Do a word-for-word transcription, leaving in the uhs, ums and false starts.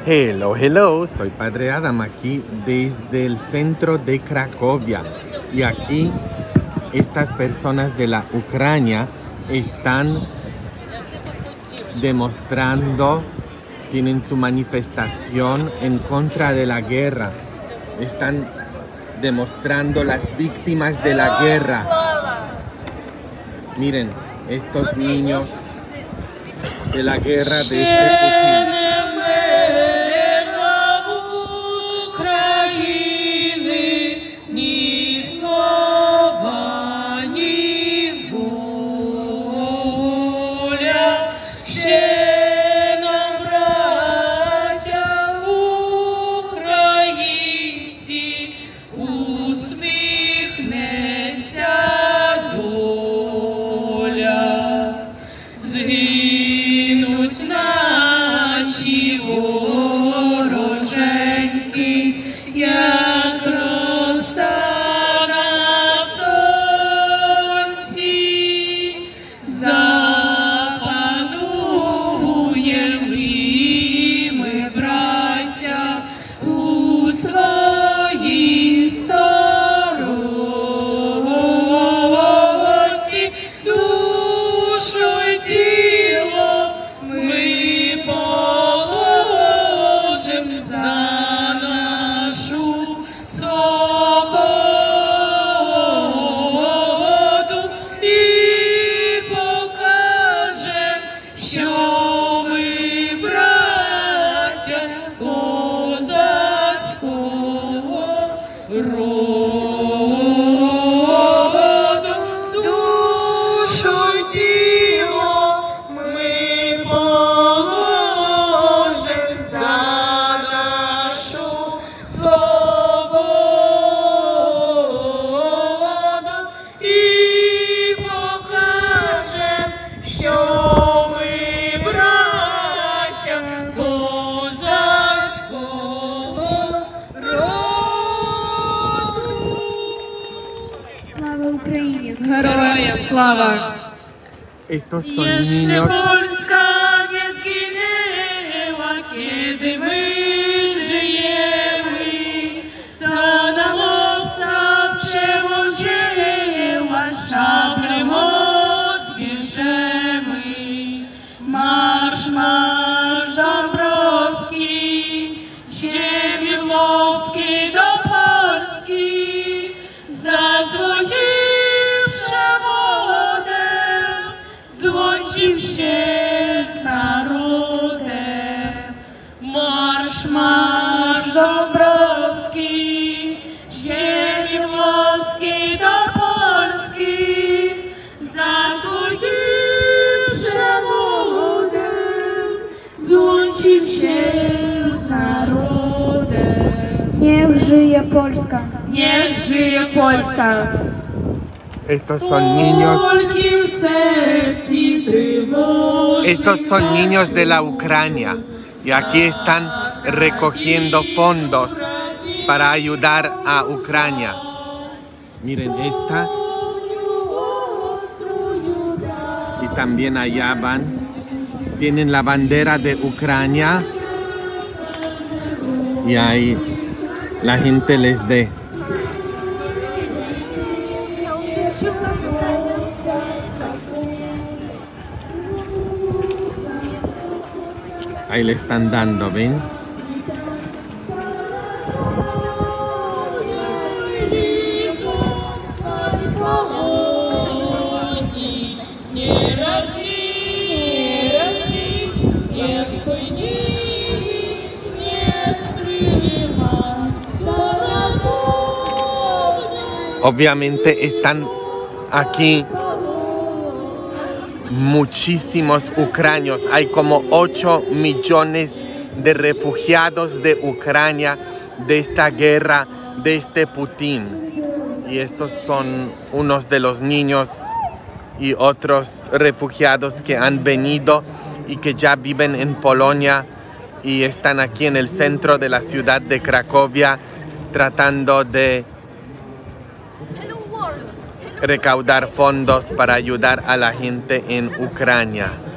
Hello, hello, soy Padre Adam aquí desde el centro de Cracovia y aquí estas personas de la Ucrania están demostrando, tienen su manifestación en contra de la guerra, están demostrando las víctimas de la guerra. Miren, estos niños de la guerra de este Putin. Героям слава! Estos son niños. Марш, марш, Домбровський, ziemi włoskiej do Polski, za twoim przewodem złączył się z narodem. Marsz, marsz, Dombrowski, ziemi włoskiej do Polski, za twoim przewodem złączył się z narodem. Niech żyje Polska! Niech żyje Polska! Estos son niños. Estos son niños de la Ucrania y aquí están recogiendo fondos para ayudar a Ucrania. Miren esta. Y también allá van. Tienen la bandera de Ucrania. Y ahí la gente les dé. Ahí le están dando, ¿ven? Obviamente están aquí muchísimos ucranios. Hay como ocho millones de refugiados de Ucrania, de esta guerra, de este Putin. Y estos son unos de los niños y otros refugiados que han venido y que ya viven en Polonia y están aquí en el centro de la ciudad de Cracovia tratando de recaudar fondos para ayudar a la gente en Ucrania.